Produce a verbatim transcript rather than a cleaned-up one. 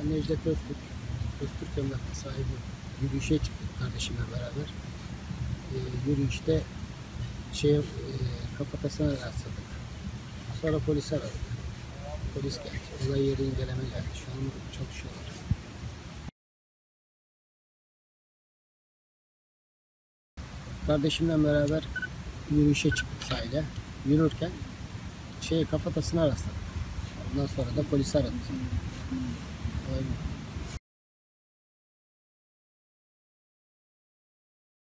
Ben Necdet Öztürk, Öztürk Emlak'ta sahibi. Yürüyüşe çıktık kardeşimle beraber. E, yürüyüşte şey, e, kafatasına rastladık. Sonra polis aradık. Polis geldi. Olay yeri inceleme geldi. Şu an çalışıyorlar. Kardeşimle beraber yürüyüşe çıktık sahile. Yürürken şey kafatasına rastladık. Ondan sonra da polisi aradık. Öyle.